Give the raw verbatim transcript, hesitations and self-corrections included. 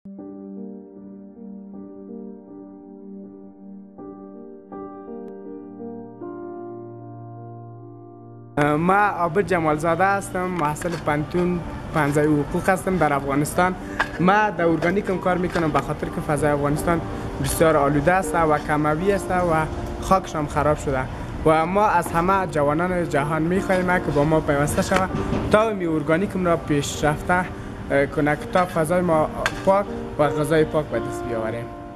ما عابد جمالزاده هستم، محصل پنتون پنځه حقوق هستم در افغانستان. ما در ارگانیکم کار میکنم به خاطر که فضای افغانستان بسیار آلوده است و کموی است و خاکش هم خراب شده و ما از همه جوانان جهان میخواهیم که با ما پیوسته شود تا می ارگانیکم را پیشرفته کنه تا فضای ما پاک و غذای پاک به دست بیاوریم.